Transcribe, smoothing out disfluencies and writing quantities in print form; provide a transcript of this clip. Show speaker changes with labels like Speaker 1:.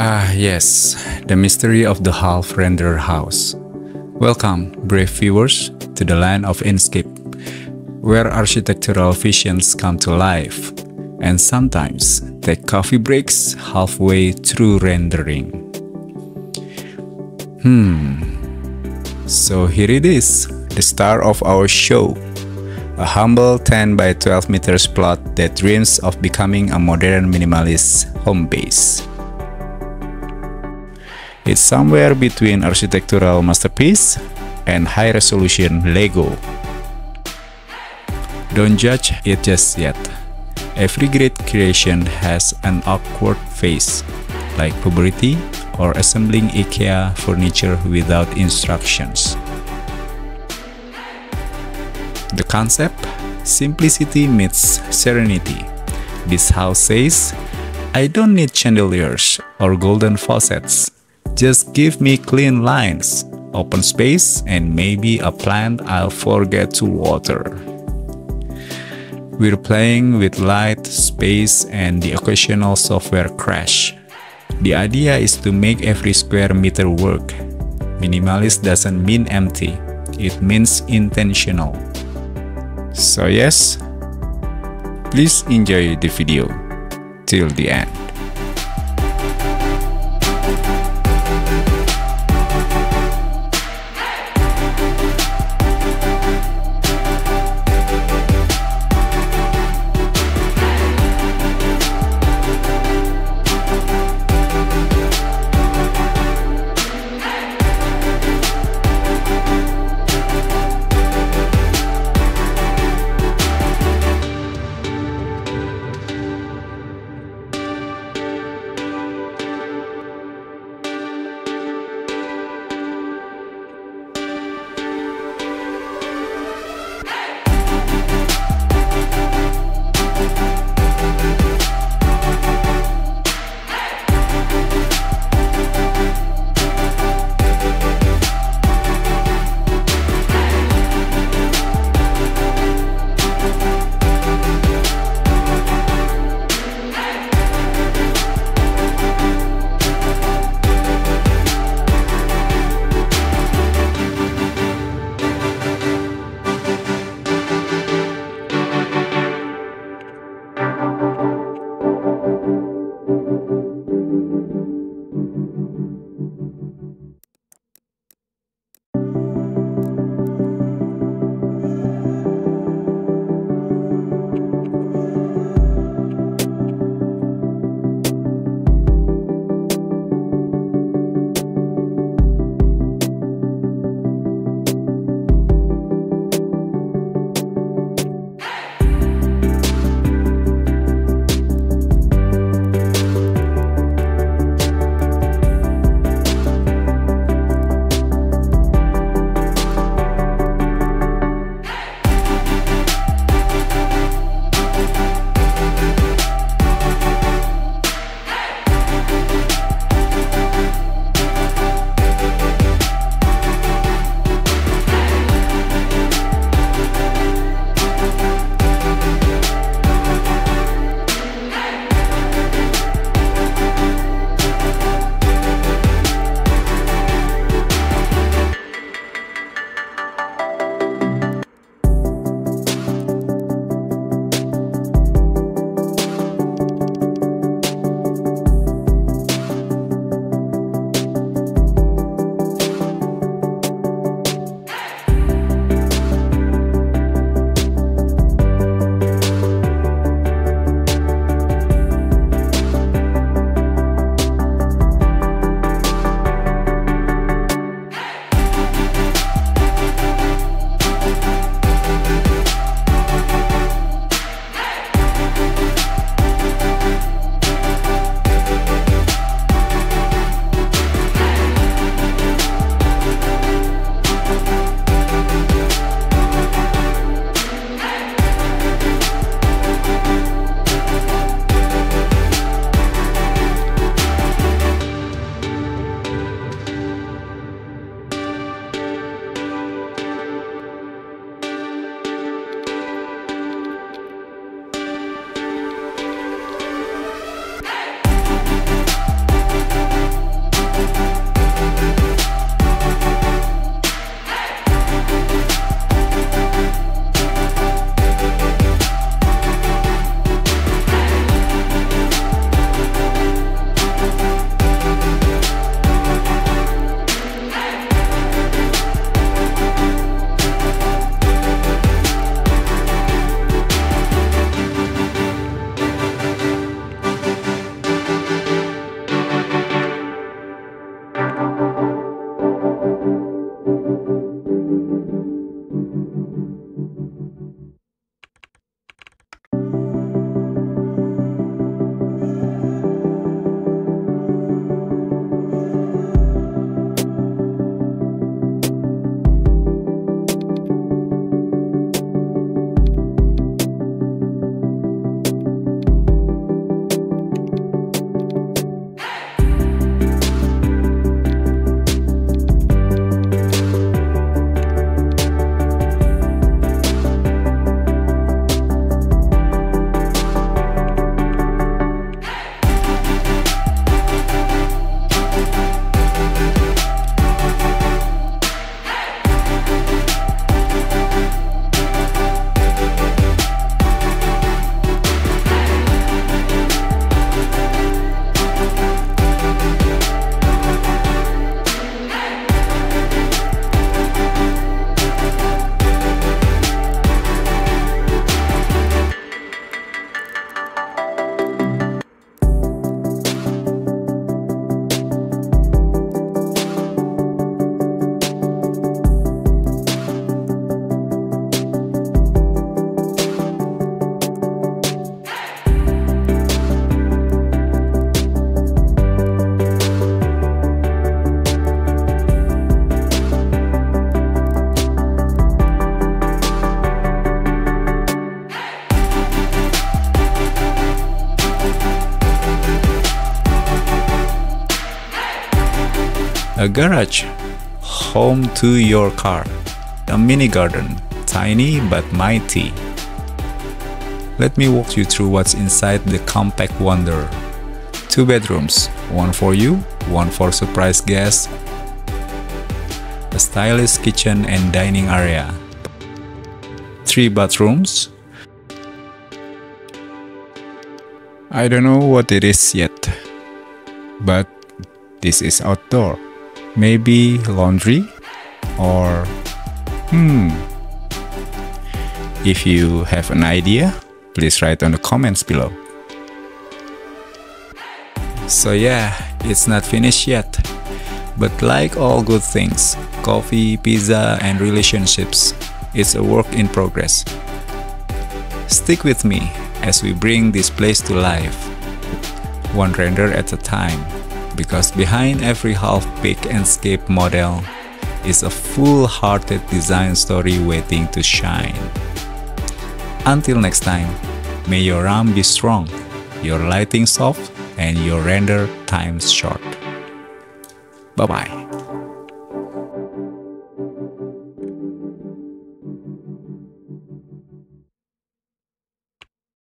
Speaker 1: Ah, yes, the mystery of the half-rendered house. Welcome, brave viewers, to the land of Enscape, where architectural visions come to life, and sometimes take coffee breaks halfway through rendering. So here it is, the star of our show. A humble 10 by 12 meters plot that dreams of becoming a modern minimalist home base. It's somewhere between architectural masterpiece and high-resolution Lego. Don't judge it just yet. Every great creation has an awkward phase, like puberty or assembling IKEA furniture without instructions. The concept? Simplicity meets serenity. This house says, I don't need chandeliers or golden faucets. Just give me clean lines, open space, and maybe a plant I'll forget to water. We're playing with light, space, and the occasional software crash. The idea is to make every square meter work. Minimalist doesn't mean empty, it means intentional. So yes, please enjoy the video till the end. A garage, home to your car. A mini garden, tiny but mighty. Let me walk you through what's inside the compact wonder. 2 bedrooms, one for you, one for surprise guests. A stylish kitchen and dining area. 3 bathrooms. I don't know what it is yet, but this is outdoor. Maybe laundry or If you have an idea, please write on the comments below. So yeah, it's not finished yet. But like all good things, coffee, pizza, and relationships, it's a work in progress. Stick with me as we bring this place to life, one render at a time, because behind every half-baked Enscape model is a full-hearted design story waiting to shine. Until next time, may your RAM be strong, your lighting soft, and your render times short. Bye-bye.